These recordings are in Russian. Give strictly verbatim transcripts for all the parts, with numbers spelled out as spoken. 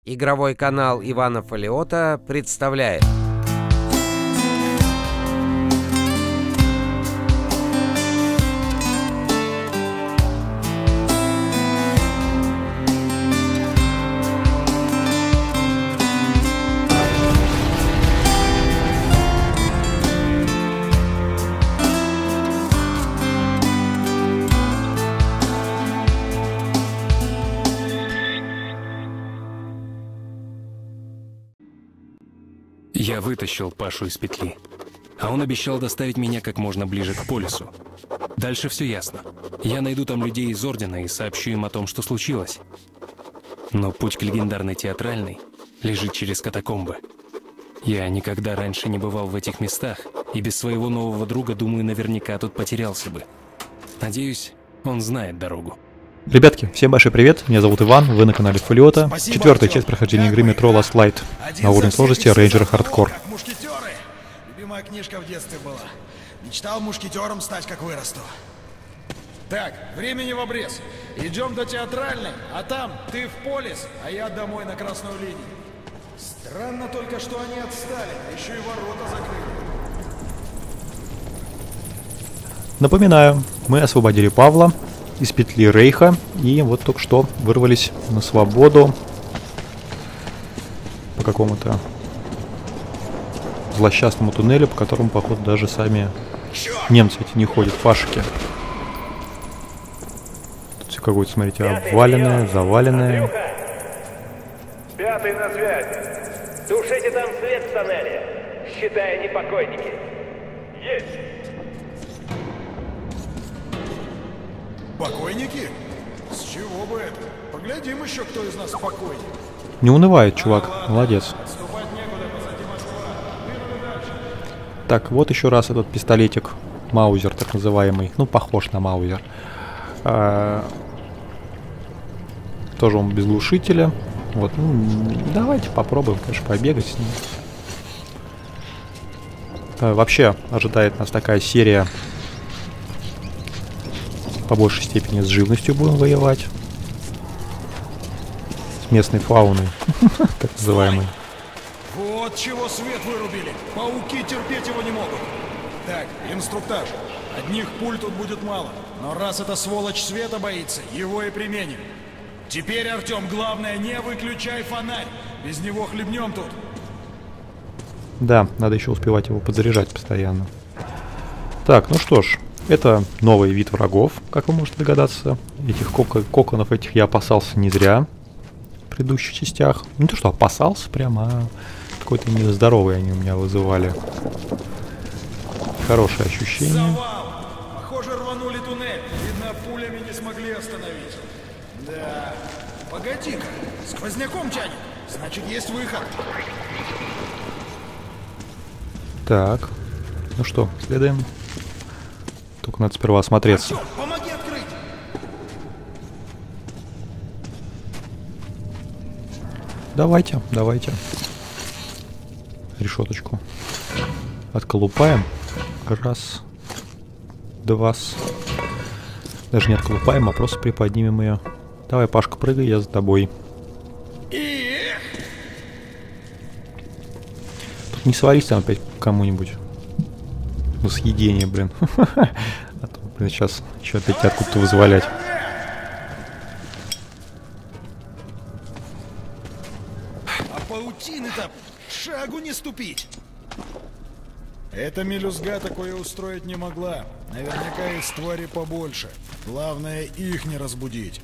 Игровой канал Ивана Фолиота представляет. Я вытащил Пашу из петли, а он обещал доставить меня как можно ближе к полюсу. Дальше все ясно. Я найду там людей из Ордена и сообщу им о том, что случилось. Но путь к легендарной театральной лежит через катакомбы. Я никогда раньше не бывал в этих местах, и без своего нового друга, думаю, наверняка тут потерялся бы. Надеюсь, он знает дорогу. Ребятки, всем большой привет, меня зовут Иван, вы на канале Фолиота. Четвертая часть прохождения игры Metro Last Light на уровне сложности Ranger Hardcore. Мушкетеры! Любимая книжка в детстве была. Мечтал мушкетером стать, как вырасту. Так, времени в обрез. Идем до театральной, а там ты в полис, а я домой на красную линию. Странно только, что они отстали, а еще и ворота закрыли. Напоминаю, мы освободили Павла из петли Рейха, и вот только что вырвались на свободу по какому-то злосчастному туннелю, по которому, походу, даже сами немцы эти не ходят, фашики. Тут все какое-то, смотрите, обваленное, заваленное. Пятый на связь. Тушите там свет в тоннеле, считая непокойники. Есть. Покойники? С чего бы это? Поглядим еще, кто из нас покойник. Не унывает, чувак, молодец. Так, вот еще раз этот пистолетик Маузер, так называемый. Ну, похож на Маузер. А, тоже он без глушителя. Вот, ну, давайте попробуем, конечно, побегать с ним. А, вообще, ожидает нас такая серия. По большей степени с живностью будем воевать. С местной фауной, так называемой. Вот чего свет вырубили. Пауки терпеть его не могут. Так, инструктаж. Одних пуль тут будет мало. Но раз эта сволочь света боится, его и применим. Теперь, Артем, главное, не выключай фонарь. Без него хлебнем тут. Да, надо еще успевать его подзаряжать постоянно. Так, ну что ж. Это новый вид врагов, как вы можете догадаться. Этих коко коконов этих я опасался не зря в предыдущих частях. Не то что опасался прямо, а какой-то нездоровый они у меня вызывали. Хорошее ощущение. Завал! Похоже, рванули туннель. Видно, пулями не смогли остановить. Да. Погоди-ка, сквозняком тянет. Значит, есть выход. Так, ну что, следуем. Только надо сперва осмотреться. Артём, помоги открыть! Давайте, давайте. Решеточку отколупаем. Раз. Два. Даже не отколупаем, а просто приподнимем ее. Давай, Пашка, прыгай, я за тобой. Тут не свались там опять кому-нибудь. На съедение, блин. А то, блин, сейчас еще опять откуда-то вызволять. А паутины-то шагу не ступить. Эта мелюзга такое устроить не могла. Наверняка есть твари побольше. Главное, их не разбудить.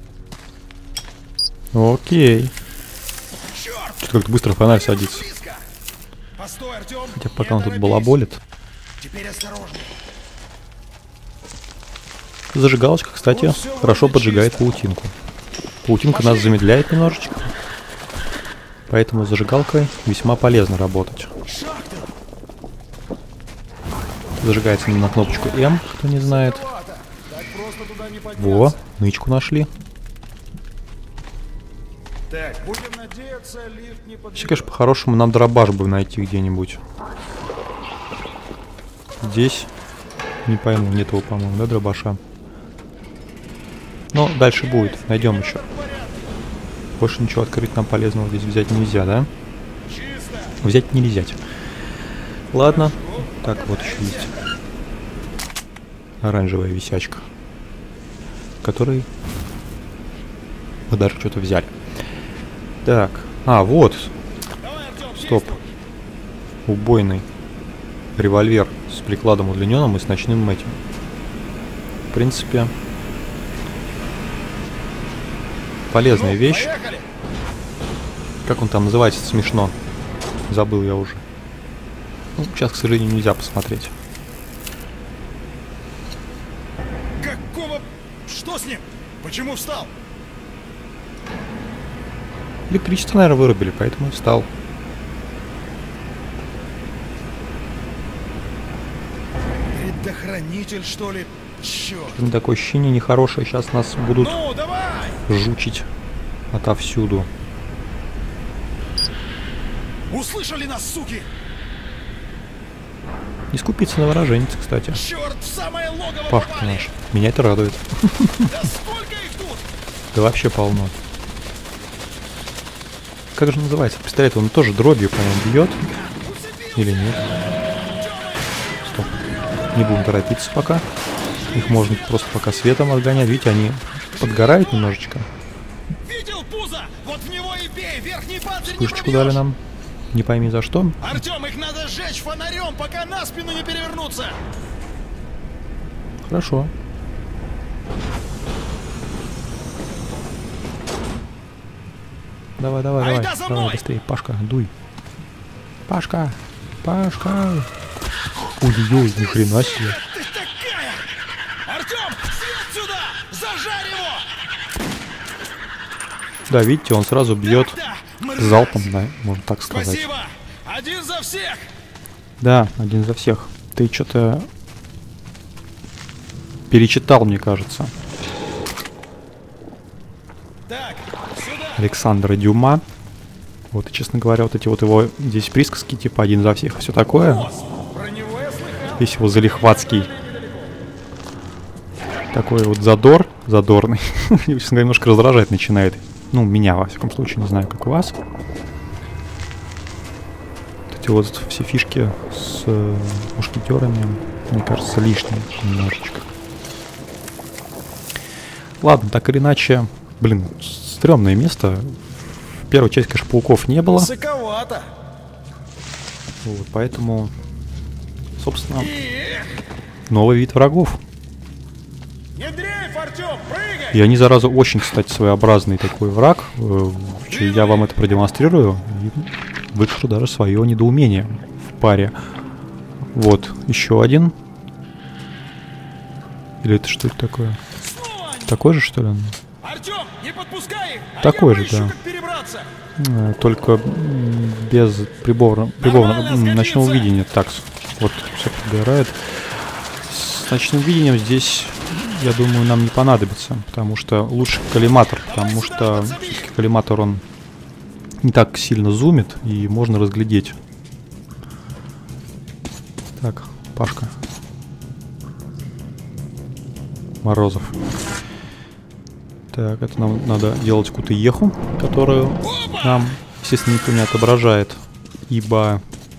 Окей. Что-то как-то быстро фонарь садится. Постой, Артём. Хотя пока он тут балаболит. Теперь осторожнее. Зажигалочка, кстати, Вот всё хорошо вроде поджигает чисто. паутинку. Паутинка нас замедляет немножечко. Поэтому с зажигалкой весьма полезно работать. Шаг ты. Зажигается на кнопочку М, кто не знает. Так просто туда не подняться. Во, нычку нашли. Так, будем надеяться, лифт не Вообще, подведёт. конечно, по-хорошему нам дробаш бы найти где-нибудь. Здесь, не пойму, нет его, по-моему, да, дробаша? Но дальше будет, найдем еще. Больше ничего открыть нам полезного здесь взять нельзя, да? Взять не взять. Ладно. Так, вот еще есть оранжевая висячка, который мы даже что-то взяли. Так. А, вот. Стоп. Убойный револьвер с прикладом удлиненным и с ночным этим. В принципе, полезная вещь. Как он там называется, смешно. Забыл я уже. Ну, сейчас, к сожалению, нельзя посмотреть. Какого... Что с ним? Почему встал? Электричество, наверное, вырубили, поэтому и встал. Предохранитель, что ли? Черт. Такое ощущение нехорошее. Сейчас нас будут Ну, давай! жучить отовсюду. Услышали нас, суки? Не скупиться на выраженец, кстати. Черт, в самое логово Пашка попали! наш. Меня это радует. Да сколько их тут? Да вообще полно. Как же называется? Пистолет, он тоже дробью, по-моему, бьет. Или нет? Стоп. Не будем торопиться пока. Их можно просто пока светом отгонять. Видите, они подгорают немножечко. Видел пузо? Вот в него и бей! Верхний панцирь не Пушечку пробьешь! дали нам. Не пойми за что. Артем, их надо сжечь фонарем, пока на спину не перевернуться! Хорошо. Давай, давай, Айда давай. за Давай мной! быстрее. Пашка, дуй. Пашка. Пашка. Ой-ой-ой, ни хрена себе. Ты такая! Артем, свет сюда! Зажарь его! Да, видите, он сразу бьет залпом, да, можно так сказать. Спасибо! Один за всех! Да, один за всех. Ты что-то перечитал, мне кажется. Так, сюда! Александра Дюма. Вот, и, честно говоря, вот эти вот его здесь присказки, типа один за всех, все такое. Про него я слыхал. Весь его залихватский. Такой вот задор, задорный. Честно говоря, немножко раздражать начинает. Ну, меня, во всяком случае, не знаю, как у вас. Вот эти вот все фишки с э, мушкетерами, мне кажется, лишние немножечко. Ладно, так или иначе, блин, стрёмное место. В первой части, конечно, пауков не было. Высоковато. Вот, поэтому, собственно, новый вид врагов. Не дрейф, Артем, прыгай! И они, зараза, очень, кстати, своеобразный такой враг. Э, Я вам это продемонстрирую и выкажу даже свое недоумение в паре. Вот, еще один. Или это что это такое? Такой же, что ли? он? Артем, не подпускай их! а Такой я же, поищу, да. как перебраться. Э, Только м, без прибора, приборного м, ночного видения. Так, вот все подгорает. С ночным видением здесь, я думаю, нам не понадобится, потому что лучше коллиматор, потому что все-таки коллиматор, он не так сильно зумит, и можно разглядеть. Так, Пашка. Морозов. Так, это нам надо делать какую-то еху, которую нам, естественно, никто не отображает, ибо...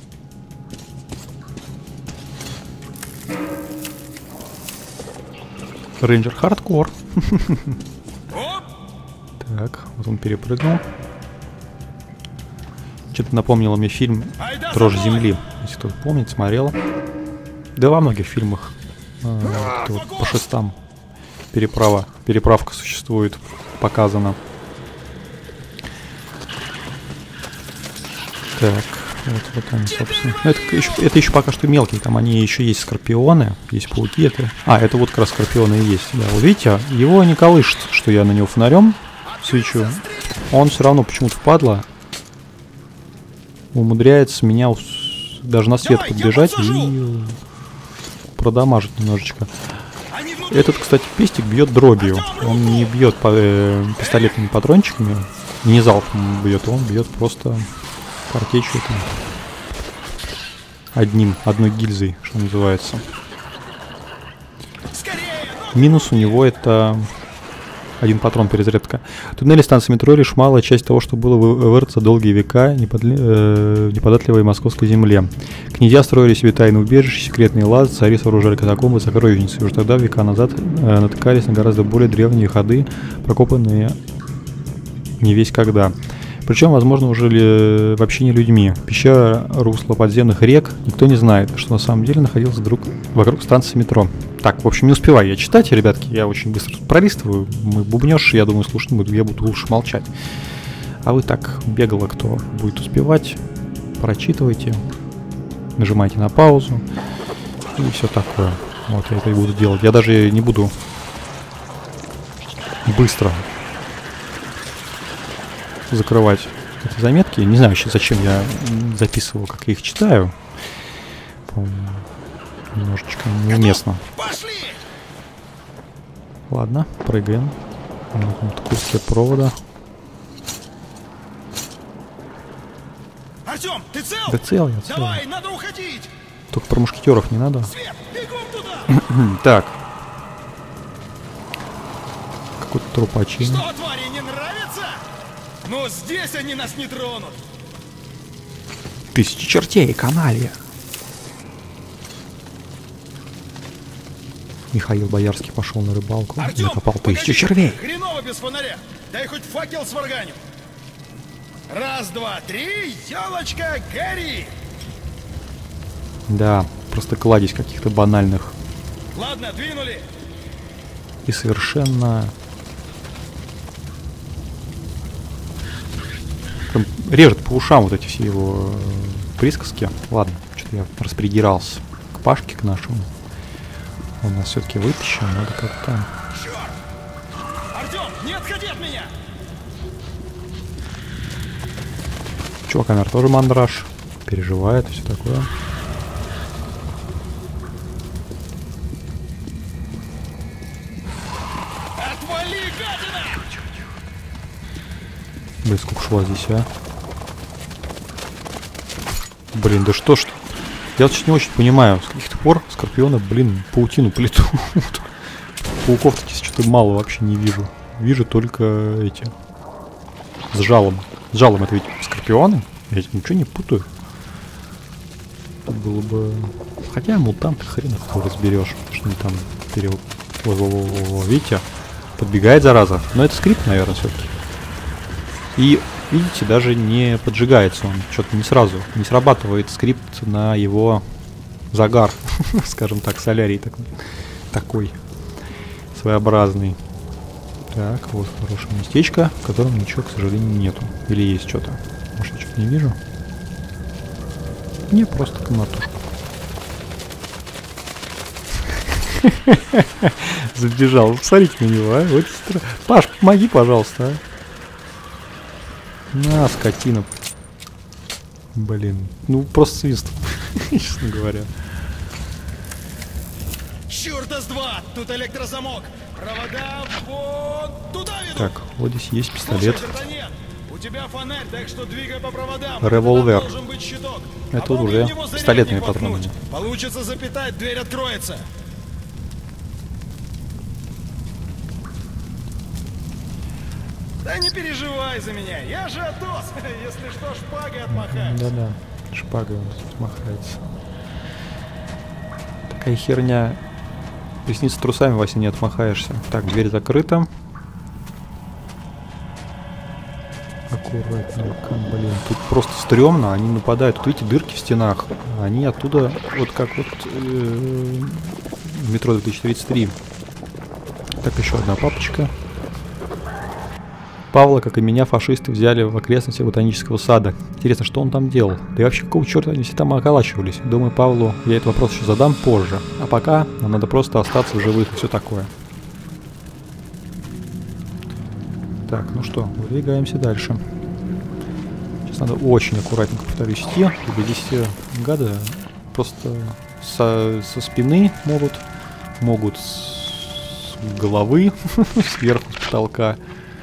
Рейнджер хардкор. Так, вот он перепрыгнул. Что-то напомнило мне фильм «Дрожь земли». Если кто-то помнит, смотрел. Да во многих фильмах а, вот по шестам переправа, переправка существует, показана. Так, вот, вот они, собственно. Это еще, это еще пока что мелкие, там они еще есть скорпионы, есть пауки. Это... А, это вот как раз скорпионы и есть. Да, вот видите, его не колышет, что я на него фонарем свечу. Он все равно почему-то впадло умудряется меня даже на свет подбежать и продамажить немножечко. Этот, кстати, пестик бьет дробью. Он не бьет по, э, пистолетными патрончиками, не залпом бьет, он бьет просто картечью там. Одним, одной гильзой, что называется. Минус у него это один патрон перезарядка. Туннели станции метро — лишь малая часть того, что было в РТ за долгие века неподли... э, неподатливой московской земле. Князья строили себе тайные убежища, секретные лазы, цари сооружали катакомбы и сокровищницы. И уже тогда, века назад, э, натыкались на гораздо более древние ходы, прокопанные не весь когда. Причем, возможно, уже ли, вообще не людьми. Пещера, русло подземных рек, никто не знает, что на самом деле находилось вдруг вокруг станции метро. Так, в общем, не успеваю я читать, ребятки, я очень быстро пролистываю. Мы бубнёж, я думаю, слушать не буду, я буду лучше молчать. А вы так бегло, кто будет успевать, прочитывайте, нажимайте на паузу и все такое. Вот я это и буду делать. Я даже не буду быстро закрывать эти заметки. Не знаю вообще, зачем я записывал, как я их читаю. По-моему, немножечко неуместно. Ладно, прыгаем на каком-то куске провода. Артём, ты цел? Да цел я, цел. Давай, надо уходить. Только про мушкетеров не надо. Свет, бегом туда. Так. Какой-то трупачин. Что, твари, не нравится? Но здесь они нас не тронут. Тысячи чертей, каналья. Михаил Боярский пошел на рыбалку и накопал тысячу червей. Хреново без фонаря. Дай хоть факел сварганю. Раз, два, три, елочка, гори. Да, просто кладезь каких-то банальных. Ладно, двинули. И совершенно... Прям режет по ушам вот эти все его э, присказки. Ладно, что-то я распридирался к Пашке, к нашему. Он нас все-таки вытащил, надо как-то... Черт! Артём, не отходи от меня! Чувак, камер тоже мандраж. Переживает, все такое. Отвали, гадина! Блин, сколько шла здесь, а? Блин, да что ж... Я вот не очень понимаю, с каких-то пор скорпиона, блин, паутину плету. Пауков таких что-то мало вообще не вижу. Вижу только эти... С жалом. С жалом это ведь скорпионы? Я ничего не путаю. Это было бы... Хотя мутанты хрен их разберешь. Что они там период... Видите? Подбегает, зараза. Но это скрипт, наверное, все-таки. И, видите, даже не поджигается он. Что-то не сразу. Не срабатывает скрипт на его загар. Скажем так, солярий такой. Такой. Своеобразный. Так, вот хорошее местечко, в котором ничего, к сожалению, нету. Или есть что-то. Может, я что-то не вижу? Не, просто комнатушка. Забежал. Посмотрите на него, а? Вот стра... Паш, помоги, пожалуйста, а. На, скотина. Блин. Ну, просто свист, честно говоря. Чёрта с два! Тут электрозамок! Провода вон туда ведут! Так, вот здесь есть пистолет. Слушай, у тебя фонарь, так что двигай по проводам. Револьвер. Должен быть щиток. Это тут уже пистолетными патронами. Получится запитать, дверь откроется. Да не переживай за меня, я же Атос. Если что, шпагой отмахаюсь. Да-да, шпагой он тут махается. Такая херня. Ресницы трусами во сне не отмахаешься. Так, дверь закрыта. Аккуратненько, блин. Тут просто стрёмно, они нападают. Тут видите, дырки в стенах. Они оттуда, вот как вот э, в метро две тысячи тридцать три. Так, еще одна папочка. Павла, как и меня, фашисты взяли в окрестности ботанического сада. Интересно, что он там делал? Да и вообще, какого черта они все там околачивались? Думаю, Павлу я этот вопрос еще задам позже. А пока нам надо просто остаться в живых и все такое. Так, ну что, выдвигаемся дальше. Сейчас надо очень аккуратненько, повторюсь, идти, ибо здесь все гады просто со, со спины могут, могут с головы, сверху, с потолка.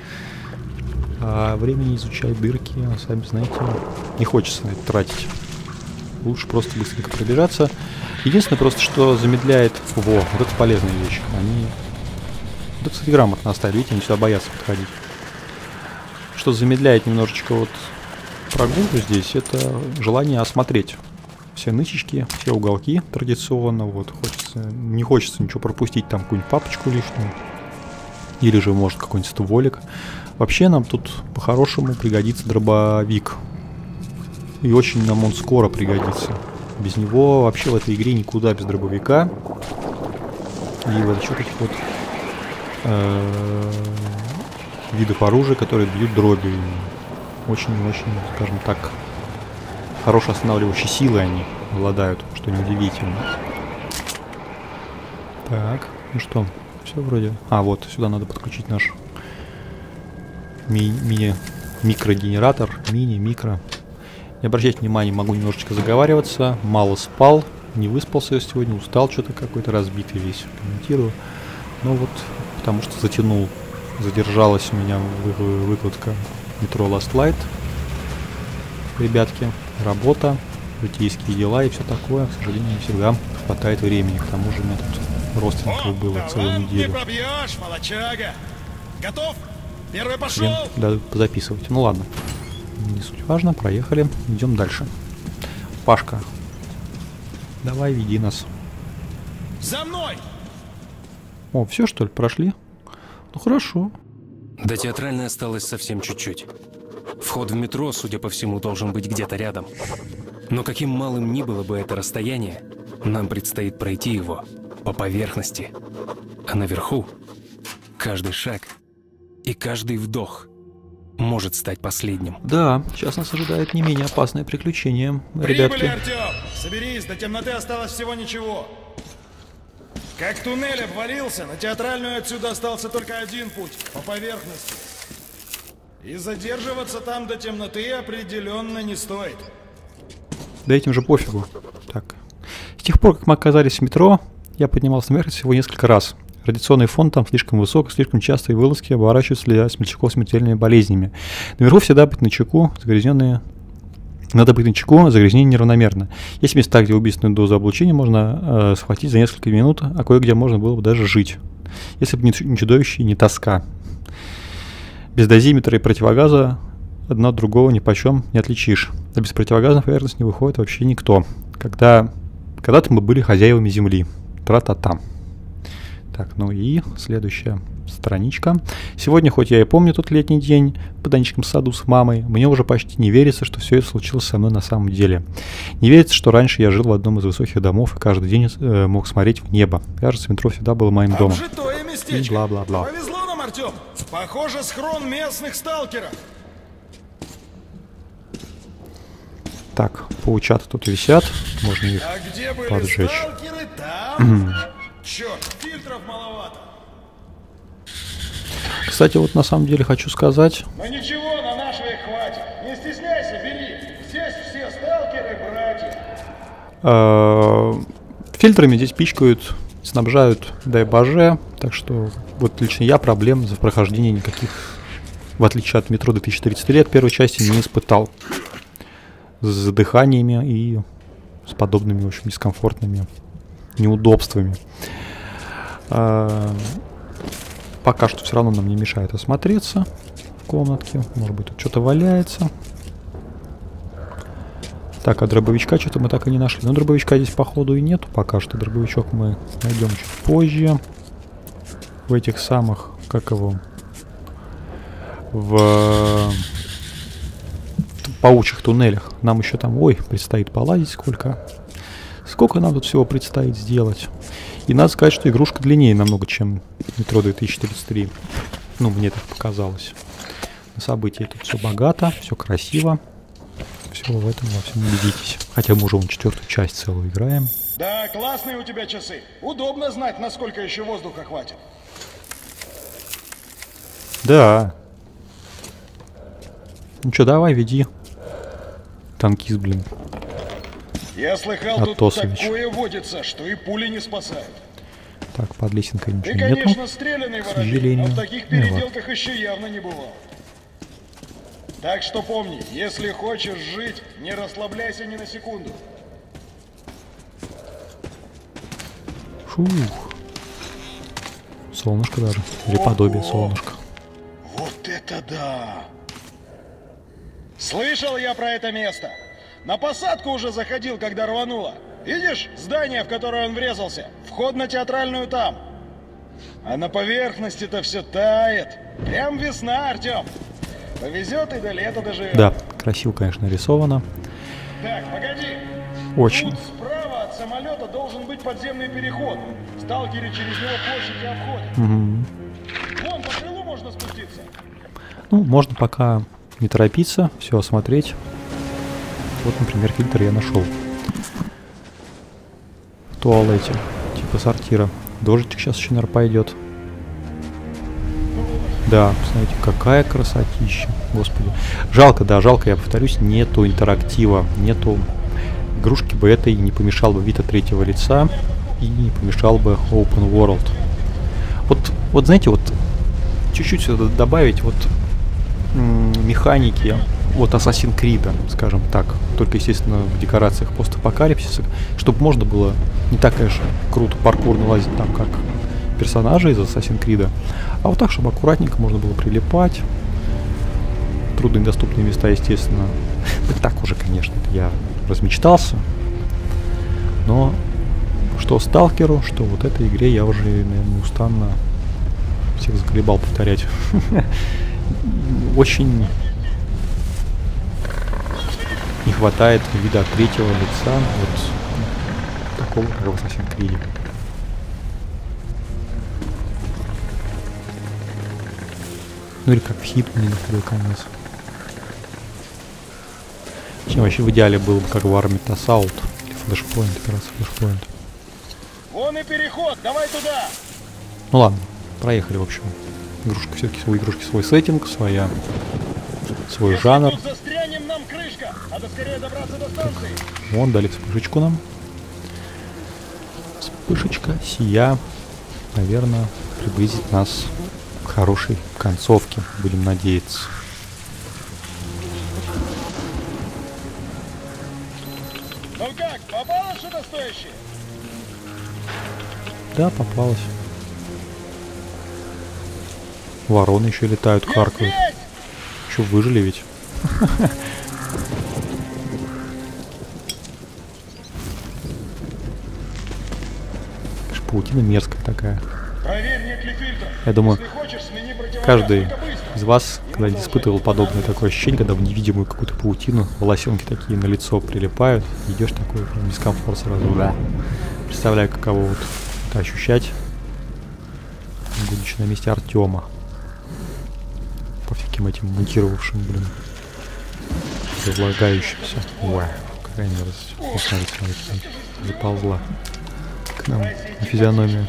А времени изучать дырки, сами знаете, не хочется на это тратить. Лучше просто быстренько пробежаться. Единственное просто, что замедляет... Во, вот это полезная вещь. Они Вот это, кстати, грамотно оставили. Видите, они сюда боятся подходить. Что замедляет немножечко вот прогулку здесь, это желание осмотреть все нычечки, все уголки традиционно. Вот, хочется, не хочется ничего пропустить, там какую-нибудь папочку лишнюю. Или же, может, какой-нибудь стволик. Вообще нам тут по-хорошему пригодится дробовик. И очень нам он скоро пригодится. Без него вообще в этой игре никуда без дробовика. И вот еще таких вот э, видов оружия, которые бьют дробью. Очень-очень, скажем так, хорошей останавливающей силой они обладают, что неудивительно. Так, ну что, все вроде... А, вот, сюда надо подключить наш ми мини микрогенератор. Мини-микро. Не обращайте внимания, могу немножечко заговариваться. Мало спал, не выспался я сегодня, устал что-то какой-то разбитый весь. Комментирую. Ну вот, потому что затянул, задержалась у меня вы выкладка метро Last Light. Ребятки, работа, житейские дела и все такое. К сожалению, не всегда хватает времени. К тому же у меня тут родственников было целую неделю. Готов? Первый пошел. Блин, да, позаписывать. Ну ладно. Не суть важно, проехали. Идем дальше. Пашка, давай, веди нас. За мной! О, все что ли, прошли? Ну хорошо. До театральной осталось совсем чуть-чуть. Вход в метро, судя по всему, должен быть где-то рядом. Но каким малым ни было бы это расстояние, нам предстоит пройти его по поверхности. А наверху каждый шаг и каждый вдох может стать последним. Да, сейчас нас ожидает не менее опасное приключение, ребятки. Прибыли, Артем! Соберись, до темноты осталось всего ничего. Как туннель обвалился, на театральную отсюда остался только один путь, по поверхности. И задерживаться там до темноты определенно не стоит. Да этим же пофигу. Так. С тех пор, как мы оказались в метро, я поднимался наверх всего несколько раз. Радиационный фон там слишком высок, слишком частые вылазки оборачиваются для смельчаков смертельными болезнями. Наверху всегда быть начеку, загрязненные... Надо быть начеку, загрязнение неравномерно. Есть места, где убийственную дозу облучения можно э, схватить за несколько минут, а кое-где можно было бы даже жить. Если бы не, не чудовище и не тоска. Без дозиметра и противогаза одно от другого ни почем не отличишь. А без противогаза на поверхность не выходит вообще никто. Когда... Когда-то мы были хозяевами земли. Тра-та-та. Так, ну и следующая страничка. Сегодня, хоть я и помню тот летний день в ботаническом саду с мамой, мне уже почти не верится, что все это случилось со мной на самом деле. Не верится, что раньше я жил в одном из высоких домов и каждый день э, мог смотреть в небо. Кажется, метро всегда было моим домом. И бла-бла-бла. Повезло нам, Артем. Похоже, схрон местных сталкеров. Так, паучата тут висят. Можно их а где были поджечь. Сталкеры, там... Черт, фильтров маловато. Кстати, вот на самом деле хочу сказать... Но ничего, на нашего их хватит. Не стесняйся, бери. Здесь все сталкеры, братья. Фильтрами здесь пичкают, снабжают, дай боже. Так что вот лично я проблем за прохождение никаких, в отличие от метро две тысячи тридцать три, от первой части не испытал. С задыханиями и с подобными, в общем, дискомфортными неудобствами. А, пока что все равно нам не мешает осмотреться в комнатке. Может быть, тут что-то валяется. Так, а дробовичка что-то мы так и не нашли. Но дробовичка здесь, походу, и нету пока что. Дробовичок мы найдем чуть позже. В этих самых, как его, в... паучьих туннелях. Нам еще там, ой, предстоит полазить сколько. Сколько нам тут всего предстоит сделать. И надо сказать, что игрушка длиннее намного, чем метро две тысячи тридцать три. Ну, мне так показалось. На события тут все богато, все красиво. Все в этом во всем убедитесь. Хотя мы уже вон четвертую часть целую играем. Да, классные у тебя часы. Удобно знать, насколько еще воздуха хватит. Да. Ну что, давай, веди. Танкист, блин. Я слыхал, Атосович. Тут такое водится, что и пули не спасают. Так, под лесенкой ничего Ты, нету. конечно, стреляный ворожей, но в таких переделках еще явно не бывал. Так что помни, если хочешь жить, не расслабляйся ни на секунду. Фух. Солнышко даже. Или подобие солнышка. Вот это да! Слышал я про это место. На посадку уже заходил, когда рвануло. Видишь здание, в которое он врезался? Вход на Театральную там. А на поверхности-то все тает. Прям весна, Артем. Повезет и до лета доживет. Да, красиво, конечно, нарисовано. Так, погоди. Очень. Тут справа от самолета должен быть подземный переход. Сталкеры через него площадь и обходят. Угу. Вон по крылу можно спуститься. Ну, можно пока не торопиться, все осмотреть. Вот, например, фильтр я нашел. В туалете, типа сортира. Дождик сейчас еще, наверное, пойдет. Да, посмотрите, какая красотища. Господи. Жалко, да, жалко, я повторюсь, нету интерактива, нету игрушки бы этой, не помешал бы вид от третьего лица и не помешал бы Open World. Вот, вот знаете, вот чуть-чуть сюда добавить вот механики от Assassin's Creed, скажем так, только, естественно, в декорациях постапокалипсиса, чтобы можно было не так, конечно, круто паркурно лазить там, как персонажи из Assassin's Creed, а вот так, чтобы аккуратненько можно было прилипать. Труднодоступные места, естественно. Да так уже, конечно, я размечтался. Но что сталкеру, что вот этой игре я уже, наверное, устанно всех заколебал повторять. Очень не хватает вида от третьего лица вот такого, как в Assassin's Creed. Ну или как в Hitman на худой конец. Чем вообще в идеале был бы как в Army Assault или Flashpoint, операция Flashpoint. Вон и переход, давай туда! Ну ладно, проехали, в общем. Игрушка все-таки свой, игрушки свой сеттинг, своя, свой Если жанр. тут застрянем, нам крышка! Надо скорее добраться до станции! Вон дали вспышечку нам. Вспышечка сия, наверное, приблизит нас к хорошей концовке, будем надеяться. Ну как, попалось что-то стоящее? Да, попалась. Вороны еще летают, каркают. Че, выжили ведь? Паутина мерзкая такая. Проверь, нет ли фильтра. Я думаю, Если хочешь, смени противогаз, каждый только быстро. из вас когда-нибудь испытывал подобное такое ощущение, когда в невидимую какую-то паутину волосенки такие на лицо прилипают, идешь такой прям дискомфорт сразу. Да. Представляю, каково вот это ощущать, будучи на месте Артема. По всяким этим мутировавшим, блин, разлагающимся. Уа, какая мерзость. Вот, смотрите, смотрите, заползла к нам на физиономию.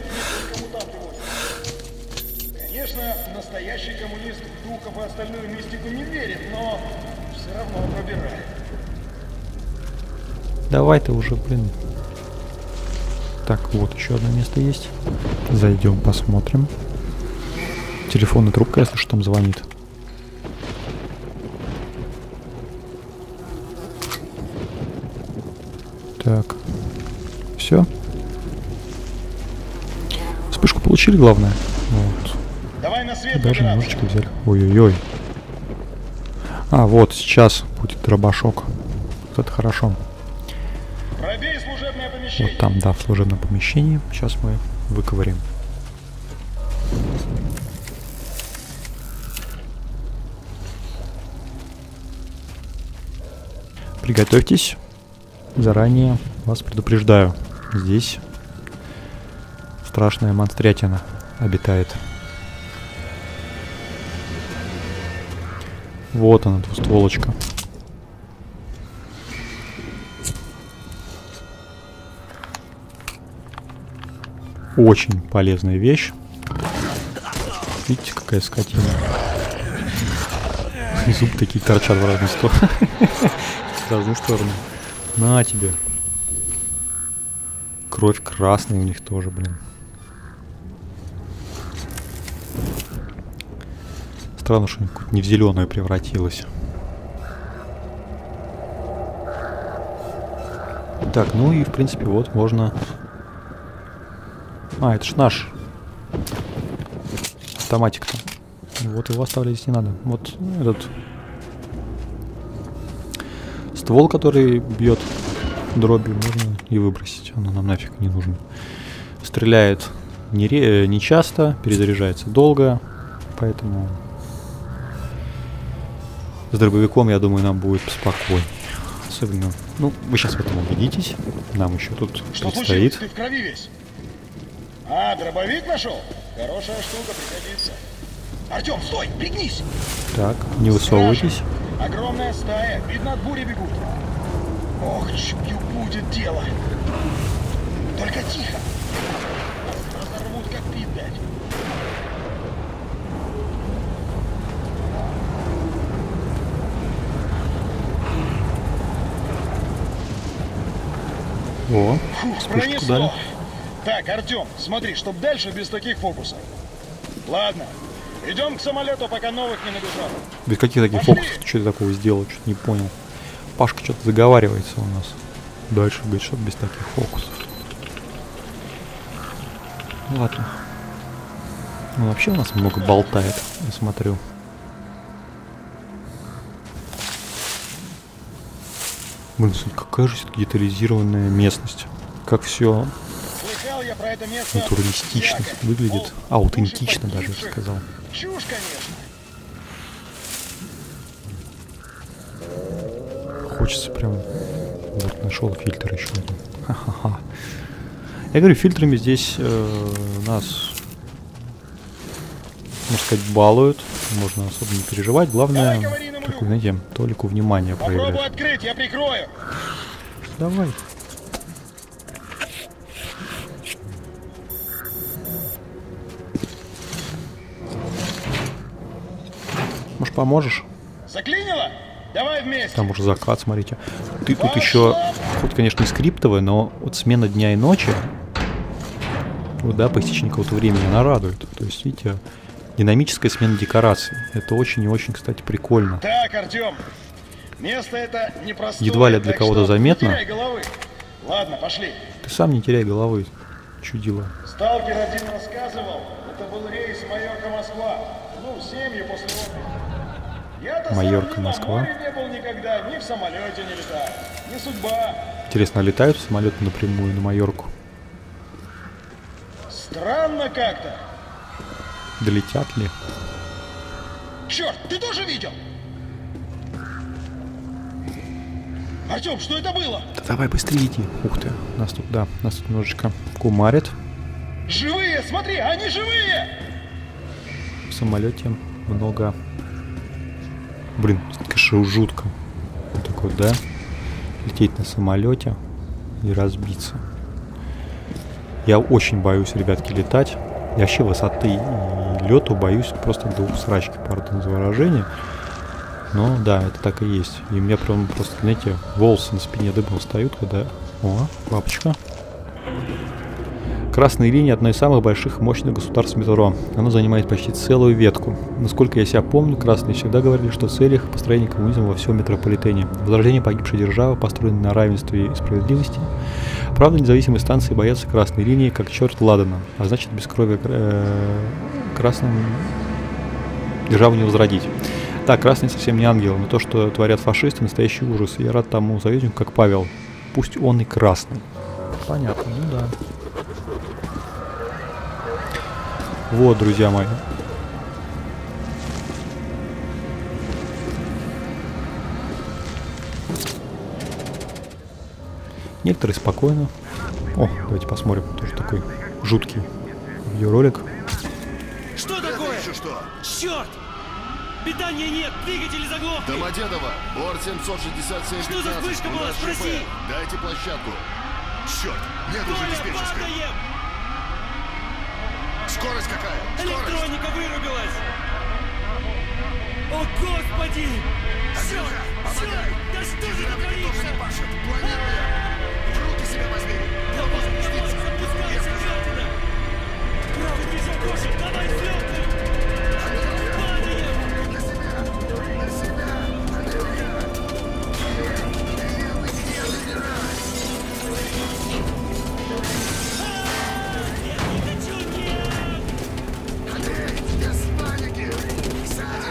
Конечно, настоящий коммунист в духов и остальную мистику не верит, но все равно пробирает. Давай ты уже, блин. Так, вот еще одно место есть. Зайдем, посмотрим. Телефонная трубка, если что, там звонит. Так. Все. Вспышку получили, главное. Вот. Давай на свет Даже выбираться. немножечко взяли. Ой-ой-ой. А, вот, сейчас будет дробашок. Вот это хорошо. Пробей служебное помещение. Вот там, да, в служебном помещении. Сейчас мы выковырим. Приготовьтесь. Заранее вас предупреждаю. Здесь страшная монстрятина обитает. Вот она, двустволочка. Очень полезная вещь. Видите, какая скотина. И зубы такие торчат в разные стороны. В разные стороны. На тебе. Кровь красная у них тоже, блин. Странно, что не в зеленую превратилась. Так, ну и в принципе вот можно... А, это ж наш автоматик-то? Вот его оставлять здесь не надо. Вот этот ствол, который бьет дробью, можно и выбросить. Он нам нафиг не нужен. Стреляет не, ре... не часто, перезаряжается долго, поэтому с дробовиком, я думаю, нам будет спокойнее. Особенно, ну, вы сейчас в этом убедитесь. Нам еще тут Что предстоит. случилось? Ты в крови весь. А, дробовик нашел? Хорошая штука, пригодится. Артем, стой, пригнись! Так, не высовывайтесь. Стражи. Огромная стая, видно, от бури бегут. Ох, чую, будет дело. Только тихо. Разорвут, как пить дать. О, Фух, вспышку пронесло. дали. Так, Артем, смотри, чтоб дальше без таких фокусов. Ладно, идем к самолету, пока новых не набежало. Без каких таких Пошли. фокусов? Что ты такого сделал? Что-то не понял. Пашка что-то заговаривается у нас. Дальше говорит, что без таких фокусов. Ладно. Ну, вообще у нас много болтает, я смотрю. Блин, смотри, какая же все-таки детализированная местность. Как все Слыхал я про это место. натуралистично всякое. выглядит. Мол, Аутентично души даже, я бы погибших. сказал. Чушь, конечно. Хочется прям... Вот, нашел фильтр еще один. Ха-ха-ха. Я говорю, фильтрами здесь э, нас, можно сказать, балуют. Можно особо не переживать. Главное, Давай, говори нам, как Илюх. вы знаете, Толику внимание Попробуй проявлять. открыть, я прикрою. Давай. Может, поможешь? Заклинило? Давай вместе. Там уже закат, смотрите. Ты тут еще, хоть, конечно, не скриптовая, но вот смена дня и ночи, вот, да, по истечении какого-то времени, она радует. То есть, видите, динамическая смена декораций. Это очень и очень, кстати, прикольно. Так, Артем, место это непростое. Едва ли для так кого-то что заметно. Не теряй головы. Ладно, пошли. Ты сам не теряй головы, чудило. Сталкер один рассказывал, это был рейс Майорка-Москва. Ну, семьи после отдыха. Я-то Майорка, сам ни Москва. на море не был никогда, ни в самолете не летал. Не судьба. Интересно, а летают самолеты напрямую на Майорку? Странно как-то. Долетят ли? Черт, ты тоже видел? Артем, что это было? Да давай быстрее иди. Ух ты, нас тут, да, нас тут немножечко кумарит. Живые, смотри, они живые! В самолете много... Блин, конечно, жутко. Вот так вот, да? Лететь на самолете и разбиться. Я очень боюсь, ребятки, летать. Я вообще высоты и лету боюсь просто до усрачки, пардон за выражение. Но да, это так и есть. И у меня прям просто, знаете, волосы на спине дыбом встают, когда... О, бабочка. Красная линия — одно из самых больших и мощных государств метро. Оно занимает почти целую ветку. Насколько я себя помню, красные всегда говорили, что цель их — построение коммунизма во всем метрополитене. Возрождение погибшей державы, построенной на равенстве и справедливости. Правда, независимые станции боятся красной линии, как черт ладана. А значит, без крови э, красным державу не возродить. Так, красный совсем не ангел, но то, что творят фашисты, настоящий ужас. И я рад тому союзнику, как Павел. Пусть он и красный. Понятно, ну да. Вот, друзья мои. Некоторые спокойно. О, давайте посмотрим. Тоже такой жуткий видеоролик. Что такое? Еще что? Черт! Питания нет, двигатели заглохли! Домодедово, борт семьсот шестьдесят семь Что за пятнадцать, вспышка у была? нас Спроси. ЧП. Дайте площадку. Черт, нет уже Коля, диспетчерской. падаем! Скорость какая? Скорость. Электроника вырубилась! О, господи! Черт! Черт! Да что же это Динамики тоже творится? не пашут. Планируем. В руки себя возьми. Давай, давай, запускайся, Джордина! Правый движок кошек, давай взлетным! Падаем! А, я не хочу, нет!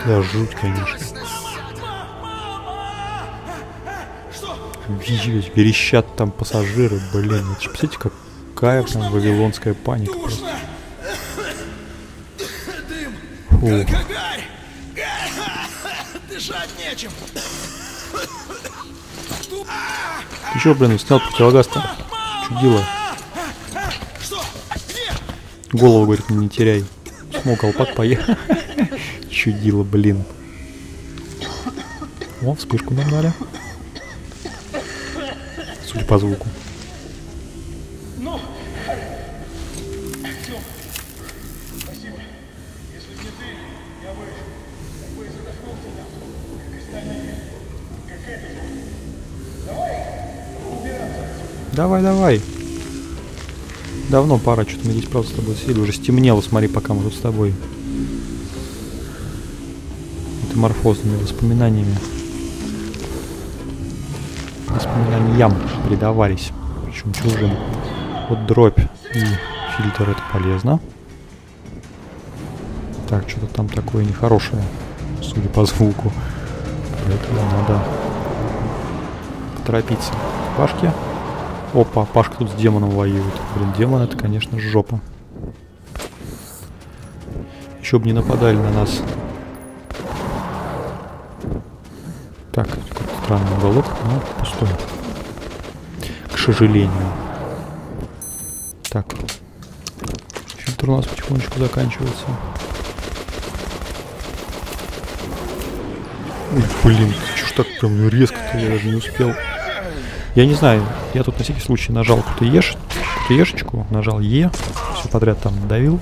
Да, жуть, конечно. Визжат, верещат там пассажиры, блин. Это ж, представляете, какая прям вавилонская паника просто. Фу. Гарь! Дышать нечем! Ты чё, блин, снял противогаз-то? Чудило. Голову, говорит, не теряй. Смог колпак поехал. Чудило, блин. О, вспышку нам дали. Судя по звуку. Давай, давай. Давно пора, что-то мы здесь просто с тобой сидели. Уже стемнело, смотри, пока мы тут с тобой. Метаморфозными воспоминаниями. Воспоминаниям предавались. Причем чужим. Вот дробь и фильтр, это полезно. Так, что-то там такое нехорошее, судя по звуку. Поэтому надо поторопиться. Пашки. Опа, Пашка тут с демоном воюет. Блин, демон это, конечно, жопа. Еще бы не нападали на нас. Так, какой-то странный уголок, но пустой. К сожалению. Так. Фильтр у нас потихонечку заканчивается. Ой, блин, что ж так прям резко-то, я даже не успел. Я не знаю, я тут на всякий случай нажал какую-то еш, какую-то ешечку, нажал Е, все подряд там давил.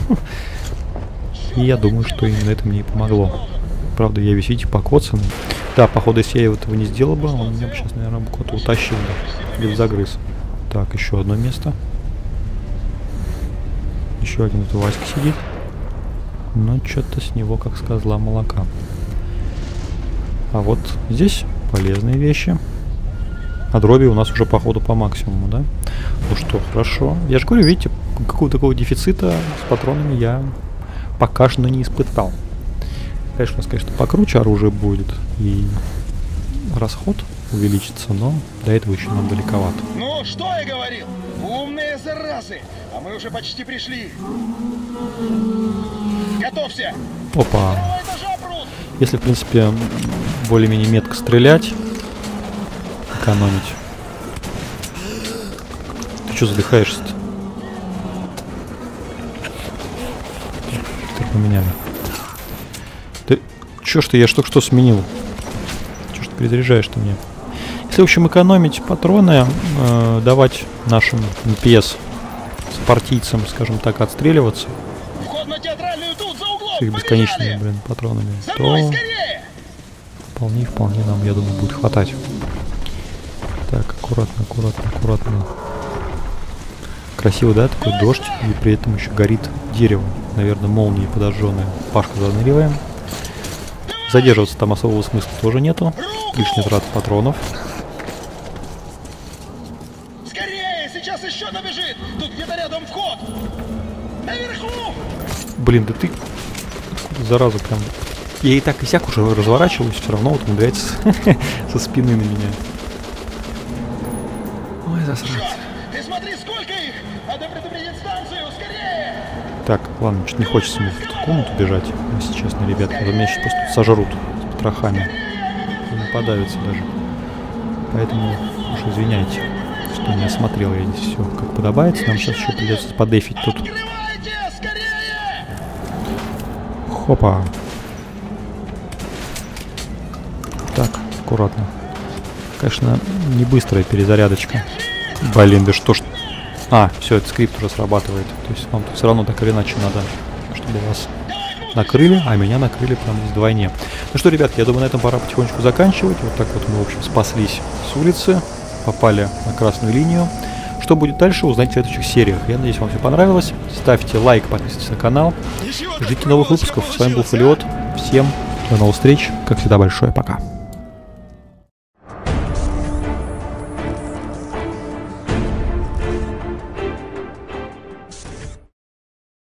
И я думаю, что именно это мне и помогло. Правда, я весь, видите, покоцанный. Да, походу, если я этого не сделал бы, он меня бы сейчас, наверное, куда-то утащил бы. Или загрыз. Так, еще одно место. Еще один тут Васька сидит. Но что-то с него как с козла молока. А вот здесь полезные вещи. А дроби у нас уже походу по максимуму, да? Ну что, хорошо. Я же говорю, видите, какого-то такого дефицита с патронами я пока что не испытал. Конечно, у нас, конечно, покруче оружие будет, и расход увеличится, но до этого еще нам далековато. Ну, что я говорил? Умные заразы! А мы уже почти пришли. Готовься! Опа! Если, в принципе, более-менее метко стрелять, экономить. Ты что задыхаешься-то? Ты поменяли. Ты... Чё ж ты, я ж только что сменил. Чё ж ты перезаряжаешь-то мне? Если, в общем, экономить патроны, э, давать нашим эн пи эс спартийцам, скажем так, отстреливаться с их бесконечными, блин, патронами, то вполне, вполне нам, я думаю, будет хватать. Так, аккуратно, аккуратно, аккуратно. Красиво, да, такой дождь, и при этом еще горит дерево. Наверное, молнии подожженные. Пашку заныриваем. Задерживаться там особого смысла тоже нету. Лишний трат патронов. Скорее, сейчас еще набежит. Тут где-то рядом вход. Наверху. Блин, да ты... Зараза прям... Я и так и сяк уже разворачиваюсь, все равно вот умудряется со спины на меня. Ой, засранец. Ты смотри, сколько их! Надо предупредить станцию, скорее! Так, ладно, что-то не хочется мне в эту комнату бежать, если честно, ребят. А то меня сейчас просто сожрут с потрохами. И не подавятся даже. Поэтому уж извиняйте, что не осмотрел я здесь все как подобается. Нам сейчас еще придется подефить тут. Хопа. Так, аккуратно. Конечно, не быстрая перезарядочка. Блин, да что ж... А, все, этот скрипт уже срабатывает. То есть вам тут все равно так или иначе надо, чтобы вас накрыли, а меня накрыли прям вдвойне. Ну что, ребят, я думаю, на этом пора потихонечку заканчивать. Вот так вот мы, в общем, спаслись с улицы, попали на красную линию. Что будет дальше, узнаете в следующих сериях. Я надеюсь, вам все понравилось. Ставьте лайк, подписывайтесь на канал. Ждите новых выпусков. С вами был Фолиот. Всем до новых встреч. Как всегда, большое пока.